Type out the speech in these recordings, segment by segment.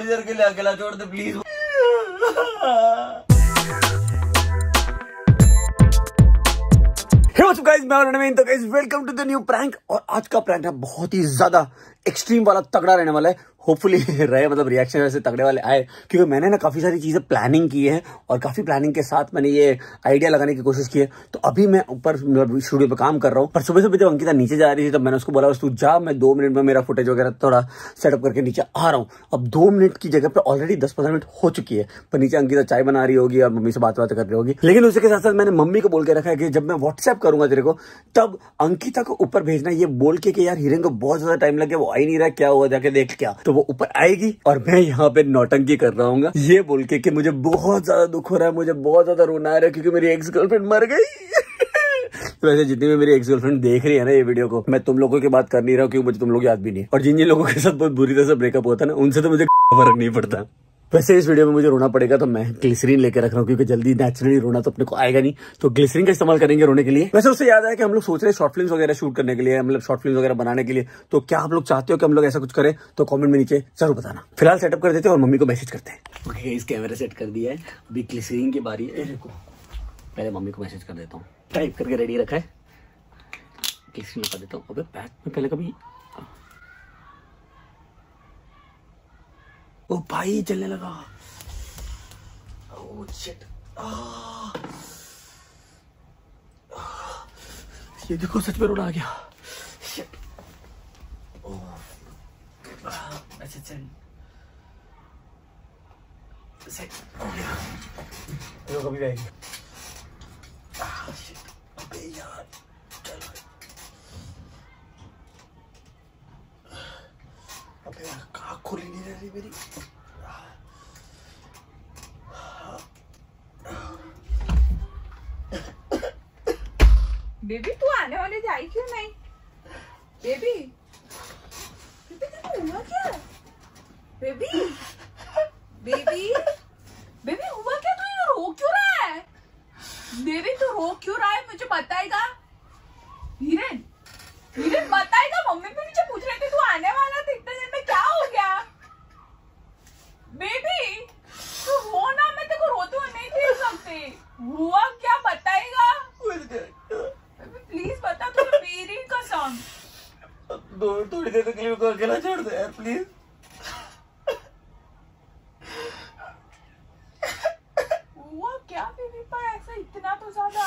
थोड़ी देर के लिए अकेला छोड़ दे please. Hey, what's up guys, मैं रणवीर। तो guys welcome to the new prank. और आज का प्रैंक ना बहुत ही ज्यादा एक्सट्रीम वाला तगड़ा रहने वाला है। होपफुली रहे, मतलब रिएक्शन ऐसे तगड़े वाले आए, क्योंकि मैंने ना काफी सारी चीजें प्लानिंग की है और काफी प्लानिंग के साथ मैंने ये आइडिया लगाने की कोशिश की है। तो अभी मैं ऊपर स्टूडियो पे काम कर रहा हूँ, पर सुबह सुबह जब अंकिता नीचे जा रही थी तो मैंने उसको बोला तू जा, मैं 2 मिनट में मेरा फुटेज वगैरह थोड़ा सेटअप करके नीचे आ रहा हूँ। अब 2 मिनट की जगह पर ऑलरेडी 10-15 मिनट हो चुकी है, पर नीचे अंकिता चाय बना रही होगी और मम्मी से बात कर रही होगी। लेकिन उसके साथ साथ मैंने मम्मी को बोल के रखा है कि जब मैं व्हाट्सएप करूंगा तेरे को तब अंकिता को ऊपर भेजना, ये बोल के कि यार हिरेन को बहुत ज्यादा टाइम लग गया, वो आ ही नहीं रहा, क्या हुआ जाके देख क्या। तो वो ऊपर आएगी और मैं यहाँ पे नौटंकी कर रहा हूँ ये बोल के कि मुझे बहुत ज्यादा दुख हो रहा है, मुझे बहुत ज्यादा रोना आ रहा है क्योंकि मेरी एक्स गर्लफ्रेंड मर गई। तो वैसे जितनी भी मेरी एक्स गर्लफ्रेंड देख रही है ना ये वीडियो को, मैं तुम लोगों की बात कर नहीं रहा हूँ क्योंकि मुझे तुम लोग याद भी नहीं, और जिन जिन लोगों के साथ बहुत बुरी तरह से ब्रेकअप होता है ना उनसे तो मुझे फर्क नहीं पड़ता। वैसे इस वीडियो में मुझे रोना पड़ेगा तो मैं ग्लिसरीन लेकर रख रहा हूँ, क्योंकि जल्दी नेचुरली रोना तो अपने को आएगा नहीं, तो ग्लिसरीन का इस्तेमाल करेंगे रोने के लिए। वैसे उससे याद आया कि हम लोग सोच रहे हैं शॉर्ट फिल्म्स वगैरह शूट करने के लिए, मतलब शॉर्ट फिल्म्स वगैरह बनाने के लिए। तो क्या आप लोग चाहते हो कि हम लोग ऐसा कुछ करें तो कमेंट में नीचे जरूर बताना। फिलहाल सेटअप कर देते हैं और मम्मी को मैसेज करते हैं। ओके, इस कैमरा सेट कर दिया है, अभी ग्लिसरीन की बारी है। देखो पहले मम्मी को मैसेज कर देता हूँ, टाइप करके रेडी रखा है, ग्लिसरीन कर देता हूँ। अबे बैग में पहले कभी, ओ भाई चलने लगा। Oh, shit. ये देखो सच में रोना आ गया। Shit. Oh. अच्छा चल। Set. हो गया। देखो कभी आएगी। Shit. अबे यार चल। अबे यार कहाँ खुली नहीं रह रही मेरी। बेबी तू आने वाले जाई क्यों नहीं? बेबी बेबी तेरे हुआ क्या? बेबी बेबी बेबी हुआ क्या? तू ये रो क्यों रहा है? बेबी तू रो क्यों रहा है? मुझे बताएगा हिरेन, हिरेन बताएगा। मम्मी भी मुझे पूछ रहे थे तू आने वाला था इतने दिन में, क्या हो गया? बेबी तू रो ना, मैं तेरे को रोते हुए नहीं देख सकती। हुआ क्या बताएगा? प्लीज बता, तुझे मेरी कसम। थोड़ी देर तक मेरे को अकेला छोड़ दे यार प्लीज। हुआ क्या बेबी पर ऐसा इतना तो ज्यादा?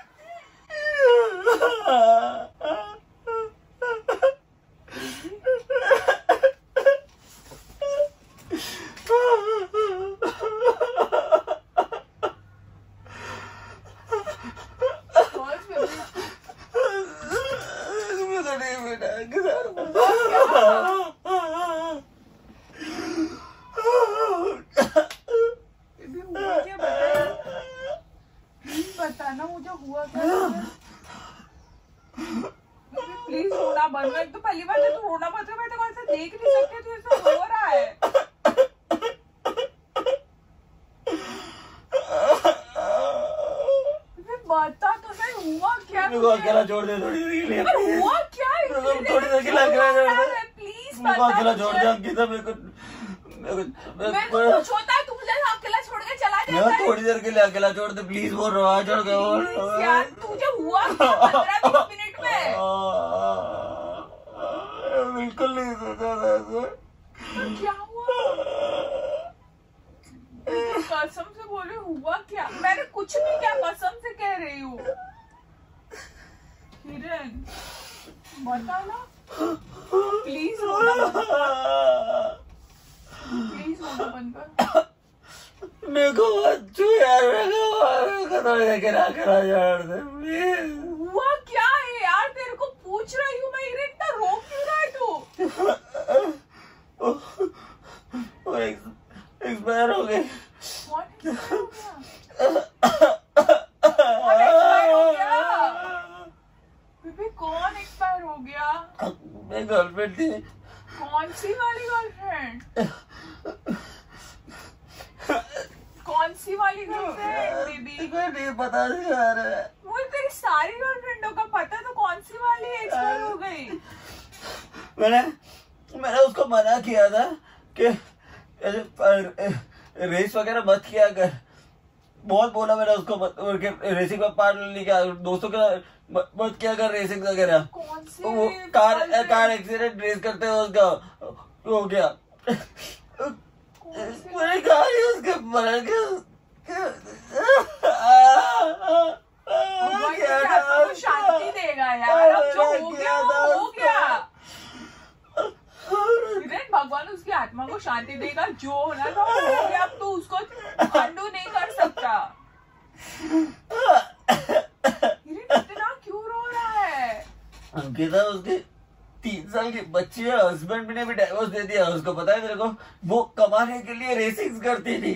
बताना मुझे हुआ क्या? प्लीज रोना बंद कर। तो पहली बार तू रोना बंद कर, मैं तो ऐसा देख नहीं सकती, तू ऐसा रो रहा है। बता तो सही हुआ क्या? मेरे को अकेला छोड़ दे थोड़ी देर के लिए। हुआ क्या? थोड़ी देर के लिए अकेला छोड़ दे प्लीज मेरे को अकेला छोड़ दे अंकिता। मेरे को कुछ होता है तू मुझे अकेला छोड़ के चला जाता है। थोड़ी देर के लिए अकेला छोड़ दे प्लीज। वो रोआ छोड़ गया यार, तुझे हुआ क्या 15-20 मिनट में? बिल्कुल नहीं सोचा था ऐसे। क्या हुआ? कसम से बोले हुआ क्या? मैंने कुछ नहीं किया, कसम से कह रही हूँ। हिरेन बता ना प्लीज, रोना बंद कर। प्लीज रोना बंद कर। मेरे को अच्छू यार, मेरे को थोड़ी देर के लिए अकेला छोड़ दे प्लीज। हुआ क्या है यार? तेरे को पूछ रही हूँ मैं, हिरेन इतना रो क्यों रहा है तू? एक्सपायर हो गए। कौन एक्सपायर हो गया? कौन एक्सपायर हो गया? बेबी कौन एक्सपायर हो गया? मेरी गर्लफ्रेंड थी। कौन सी वाली गर्लफ्रेंड? कौन सी वाली गर्लफ्रेंड बेबी? नहीं पता नहीं यार। मुझे तेरी सारी गर्लफ्रेंडों का पता है, तो कौन सी वाली एक्सपायर हो गई? मैंने उसको मना किया था कि रेस वगैरह मत किया कर। बहुत बोला मैंने उसको रेसिंग में पार्ट लेने का, दोस्तों के मत किया कर रेसिंग वगैरह। वो कार एक्सीडेंट रेस करते हैं उसका हो गया। मैंने कहा उसके मर गया। शांति देगा यार, अब जो हो गया वो हो गया। भगवान उसकी आत्मा को शांति देगा, जो होना था वो हो गया। अब तो उसको अंडू नहीं कर सकता। इतना क्यों रो रहा है? अंकिता उसके 3 साल की बच्ची है, हस्बैंड ने भी डाइवोर्स दे दिया उसको, पता है तेरे को? वो कमाने के लिए रेसिंग करती थी।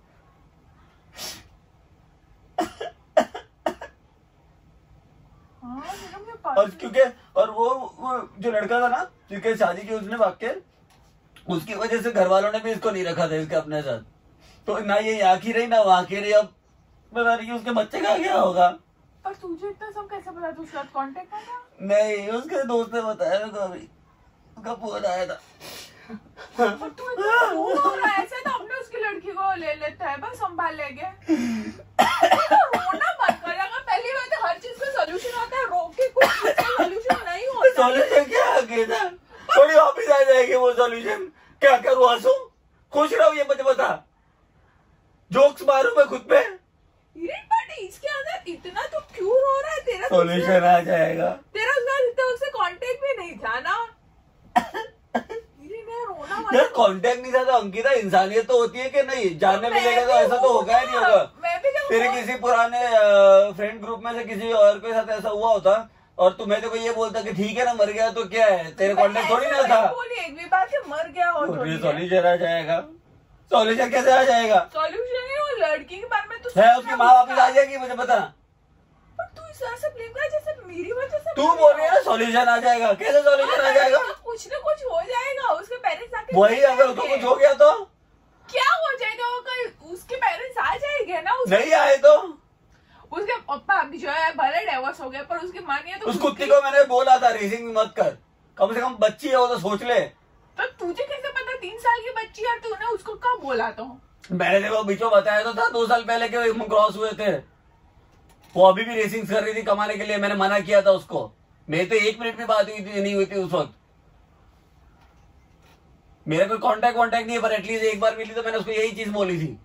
और क्योंकि और वो जो लड़का था ना जिसके शादी की उसने भाग के, उसकी वजह से घर वालों ने भी इसको नहीं रखा था इसके अपने साथ। तो ना ये यहाँ की रही ना वहां की रही। अब बता रही उसके बच्चे का क्या होगा। पर तुझे इतना सब कैसे पता? तू उसके साथ कांटेक्ट में था? नहीं, उसके दोस्त ने बताया मेरे को, अभी उसका फोन आया था। पर तू इतना रो रहा है? ऐसे तो अपने उसकी लड़की को ले लेता है, बस संभाल लेंगे। रोना बंद कर। अगर पहली बात है हर चीज का सोल्यूशन होता है, रो के कुछ सोल्यूशन नहीं होता। सोल्यूशन क्या है? थोड़ी वापिस आ जाएगी वो सोल्यूशन। क्या करूँ? हंसू? खुश रहूं? ये मुझे बता। जोक्स मारूं मैं खुद पे? इसके अंदर इतना तो क्यों रो रहा है? तेरा सोल्यूशन आ जाएगा। तेरा उससे कांटेक्ट भी नहीं था ना? यार कांटेक्ट नहीं था तो अंकिता इंसानियत तो होती है कि नहीं? जानने मिलेगा तो ऐसा तो होगा ही नहीं होगा। तेरे किसी पुराने फ्रेंड ग्रुप में से किसी और के साथ ऐसा हुआ होता और तुम्हें तो कोई ये बोलता कि ठीक है ना, मर गया तो क्या है, तेरे कांटेक्ट थोड़ी ना था। एक भी बात है, मर गया हो सोल्यूशन आ जाएगा। सोल्यूशन कैसे आ जाएगा? सोल्यूशन है वो लड़की के बारे में तो है, उसकी माँ वापिस आ जाएगी, मुझे पता। पर तू इस तरह से ब्लेम कर जैसे मेरी वजह से। तू बोल रही है ना सोल्यूशन आ जाएगा। कैसे सोल्यूशन आ जाएगा? कुछ ना कुछ हो जाएगा। उसके पेरेंट्स आके वही, अगर उसको कुछ हो गया तो क्या हो जाएगा? वो कल उसके पेरेंट्स आ जाएंगे ना। नहीं आए तो उसके पापा अभी जो है भले डिवोर्स हो गया, पर उसकी मानिए तो उस कुत्ती को मैंने बोला था रेसिंग मत कर, कम से कम बच्ची है वो तो सोच ले। तो तुझे कैसे पता 3 साल की बच्ची है? तूने उसको कब बोला? तो मैंने देखो बीच में बताया तो था 2 साल पहले के क्रॉस हुए थे। वो अभी भी रेसिंग कर रही थी कमाने के लिए, मैंने मना किया था उसको। मेरी तो 1 मिनट भी बात नहीं हुई थी उस वक्त। मेरा कोई कांटेक्ट नहीं है, पर एटलीस्ट एक बार मिली तो मैंने उसको यही चीज बोली थी।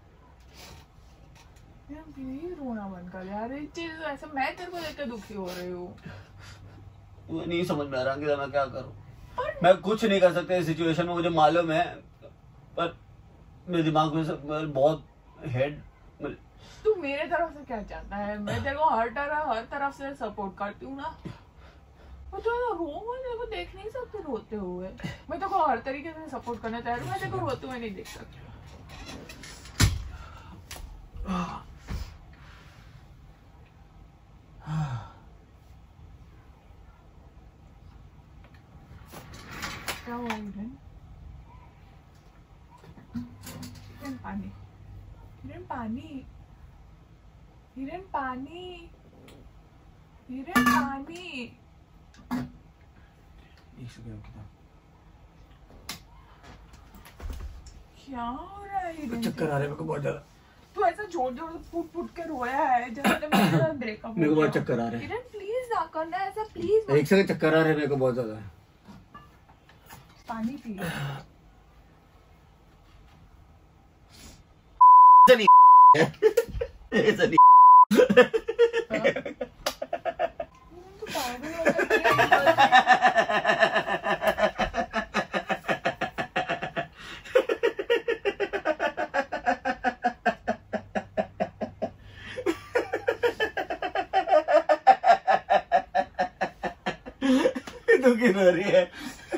रोना बंद कर यार। ये चीज ऐसा मैं तेरे को देख के दुखी हो रही हूँ। नहीं समझ में आ रहा कि मैं क्या करूं। मैं कुछ नहीं कर सकता इस सिचुएशन में, मुझे मालूम है, पर मेरे दिमाग में बहुत हेड। तू मेरे तरफ से क्या चाहता है? मैं तेरे को हर तरफ से सपोर्ट करती हूँ ना। मैं तो तेरे को देख नहीं सकती रोते हुए। मैं तेरे को हर तरीके से सपोर्ट करना चाह रही हूँ। मैं तेरे को रोते हुए नहीं देख सकती। क्या हुआ? हिरन पानी, हिरन पानी, हिरन पानी, हिरन पानी। क्या हो रहा है? चक्कर आ रहे मेरे को बहुत ज्यादा। तू ऐसा जोर जोर से फुट के रोया है जैसे मेरे साथ ब्रेकअप। मेरे को बहुत चक्कर आ रहे हैं। हिरन प्लीज ना करना ऐसा, प्लीज। एक सेकंड, चक्कर आ रहे हैं मेरे को बहुत ज्यादा। पानी पी। ऐसा नहीं। तू पागल हो गया। तू क्यों रो रही है?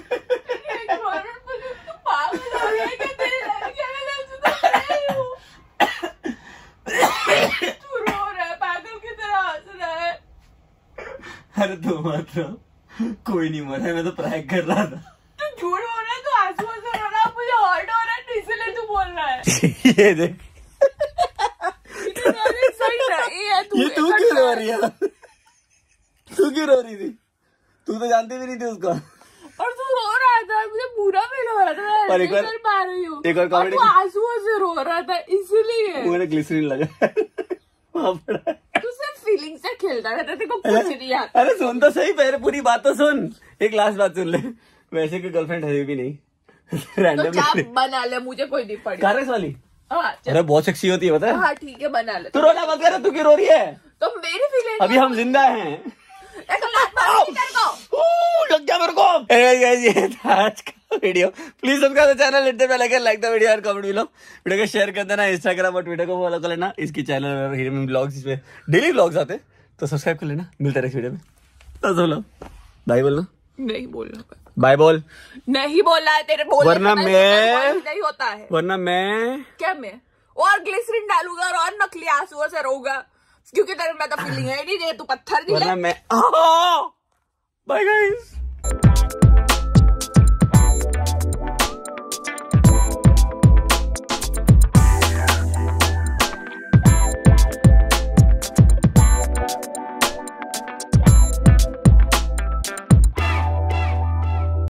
अरे तू मत रो, कोई नहीं मरा है, मैं तो प्रैंक कर रहा था। तू झूठ बोल रहा है, तू आंसू रो रहा है, मुझे हर्ट हो रहा है, तो इसलिए तू बोल रहा है। ये देख, सही नहीं है। ये तू क्यों रो रही है? तू क्यों रो रही थी? तू तो जानती भी नहीं थी उसको। और तू रो रहा है, था, मुझे बुरा फील हो रहा था, पर एक बार कर पा रही हूँ, एक और कॉमेडी आंसुओं से रो रहा था इसलिए मुझे ग्लिसरीन लगा वहां पड़ा। तू सिर्फ फीलिंग से खेलता रहता, तेरे को कुछ नहीं आता। अरे सुन तो सही, पहले पूरी बात तो सुन, एक लास्ट बात सुन ले। वैसे की गर्लफ्रेंड है भी नहीं, तो रैंडम क्या बना ले, मुझे कोई नहीं पड़ी। कारस वाली, हाँ अरे बहुत सेक्सी होती है पता है। हाँ ठीक है बना ले। तू रोना मत कर, तू क्यों रो रही है? तो मेरी फीलिंग अभी हम जिंदा हैं। क्या मेरे को ये था आज का video. Please subscribe the channel, hit the bell icon, like the video और कमेंट बिलो। वीडियो को शेयर कर देना, इंस्टाग्राम और ट्विटर को फॉलो कर लेना। इसकी चैनल और हीरोइन ब्लॉग्स, इसमें डेली ब्लॉग्स आते तो सब्सक्राइब कर लेना। मिलता है नेक्स्ट वीडियो में। तो बोलो बाय, बोलना नहीं बोलना, बाय बोल, नहीं बोलना है तेरे बोलने, वरना मैं नहीं होता है, वरना मैं क्या मैं और ग्लिसरीन डालूंगा और नकली आंसुओं से रोऊंगा, क्योंकि तेरे में तो फीलिंग है नहीं, तू पत्थर नहीं वरना मैं बाय गाइस।